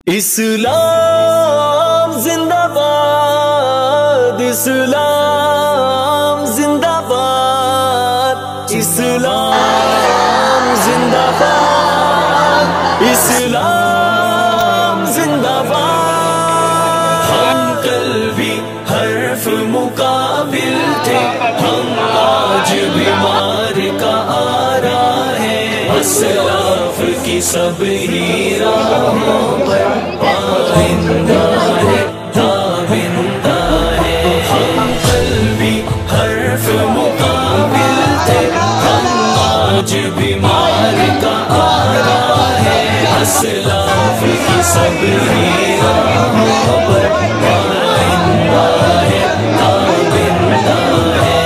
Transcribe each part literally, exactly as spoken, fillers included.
اسلام زندہ باد، اسلام زندہ باد، اسلام زندہ باد، اسلام زندہ باد۔ ہم کل بھی حرف مقابل تھے، ہم آج بیمار کا آرا ہے، اسلاف کی سب ہی راہوں پر پائندہ ہے، تابندہ ہے۔ ہم کل بھی حرف مقابل تھے، ہم آج بیمار کا آرا ہے، اسلاف کی سب ہی راہوں پر پائندہ ہے، تابندہ ہے۔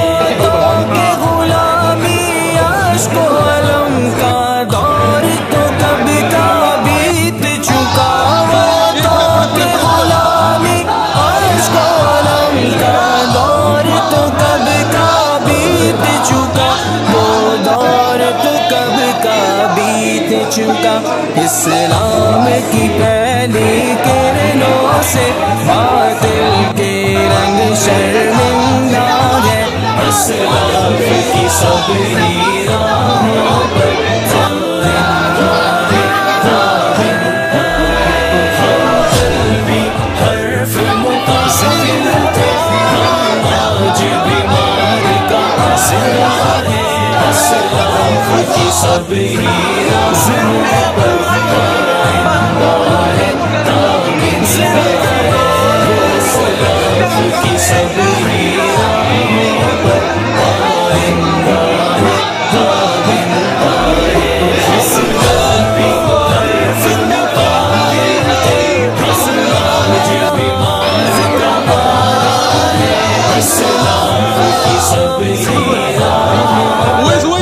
اسلام کی پہلی کرنوں سے باطل کے رنگ شرمندہ ہے، اسلاف کی سب ہی راہوں پر پائندہ ہے، تابندہ ہے۔ ہم کل بھی حرف مقابل تھے، ہم آج بیمار کا آسرا ہے، اسلاف کی سب ہی راہوں پر پائندہ ہے، تابندہ ہے۔ اسلاف کی سب ہی راہوں پر پائندہ ہے، تابندہ ہے۔ اسلام بھی حرف مقابل تھے، ہم آج بیمار کا آرا ہے، اسلاف کی سب ہی راہوں پر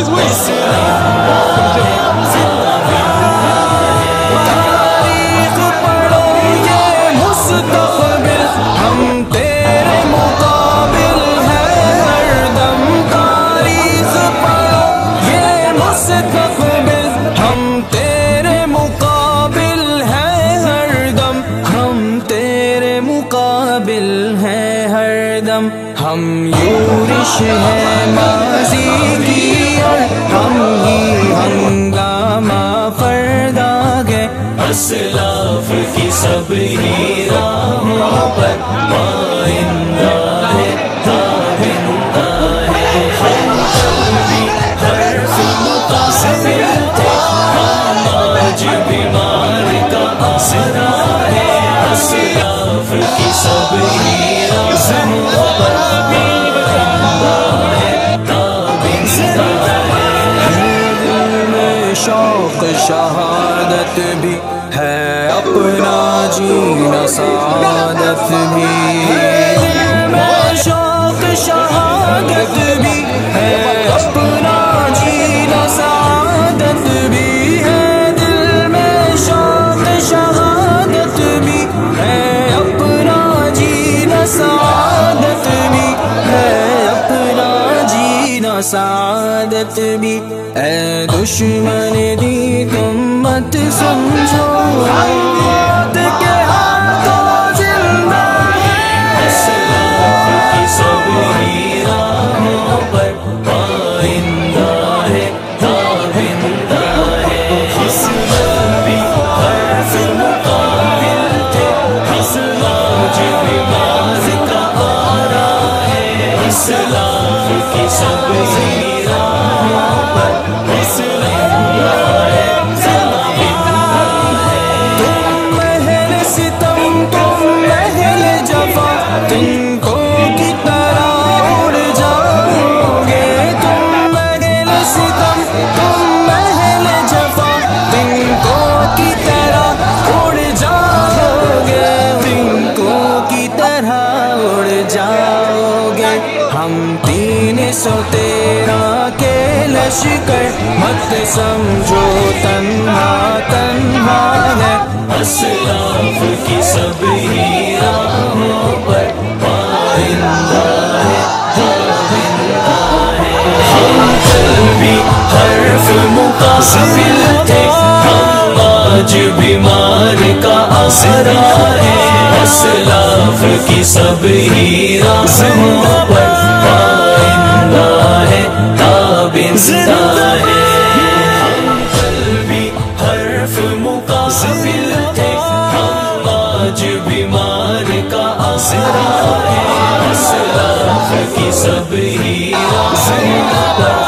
ہم یورش ہے ماضی کی اور ہم ہی ہنگامہ فردا گئے، اسلاف کی سب ہی راہوں پر پائندہ ہے، تابندہ ہے۔ ہم کل بھی حرف مقابل تھے، ہم آج بیمار کا آسرا ہے، اسلاف کی سب ہی راہوں پر پائندہ ہے، تابندہ ہے۔ دل میں شوق شہادت بھی ہے، اپنا جینا سعادت بھی ہے، دل میں شوق شہادت بھی ہے، اپنا جینا سعادت بھی ہے، دل میں شوق شہادت بھی ہے، اپنا جینا سعادت بھی ہے، اپنا جینا سعادت بھی۔ اے دشمن دی تم مت سمجھو موت کے ہاتھوں زندہ ہے، اسلاف کی سب ہی راہوں پر پائندہ ہے، تابندہ ہے۔ اسلام بھی حرف مقابل تھے، ہم آج بیمار کا آرا ہے، اسلاف کی سب ہی راہوں پر پائندہ ہے، تابندہ ہے۔ تم اہل ستم تم اہل جفا، تم کو کی طرح اڑ جاؤ گے، تم اہل ستم تم اہل جفا، تم کو کی طرح اڑ جاؤ گے، تم کو کی طرح اڑ جاؤ گے۔ ہم تین سو تیرہ کے لشکر مت سمجھو تنہا تنہا ہے، اسلاف کی سب ہی راہوں پر پائندہ ہے، تابندہ ہے۔ ہم کل بھی حرف مقابل تھے، ہم آج بیمار کا سارا ہے اسلاف کی سب ہی راہوں پر پائندہ ہے تابندہ ہے قلبی حرف مقابل تھے ہم آج بیمار کا آسرا ہے اسلاف کی سب ہی راہوں پر